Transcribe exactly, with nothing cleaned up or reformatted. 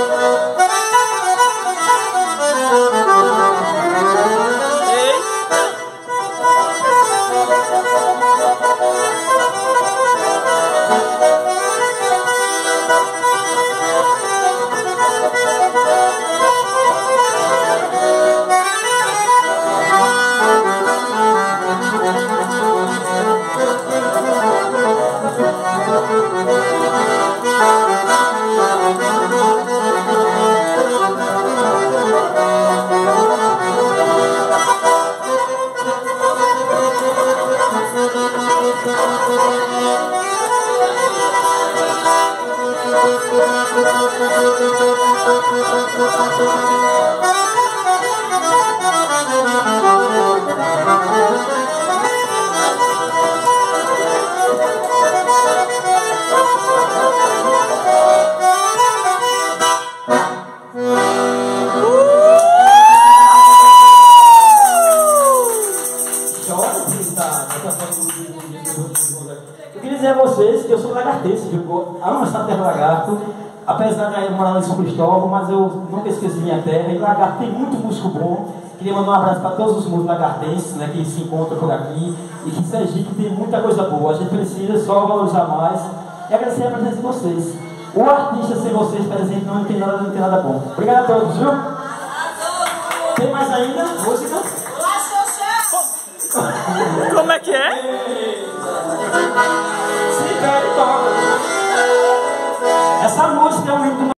Eu queria dizer a vocês que eu sou lagartense, eu amo essa terra lagarto, apesar de eu morar em São Cristóvão, mas eu nunca esqueci minha terra, e lagarto tem muito músico bom. Queria mandar um abraço para todos os músicos lagartenses, né, que se encontram por aqui, e que Sergipe tem muita coisa boa, a gente precisa só valorizar mais e agradecer a presença de vocês. O artista sem vocês presente não tem nada, não tem nada bom. Obrigado a todos, viu? Tem mais ainda? Música? Como é que é? Se quer, toca. Essa música é um hino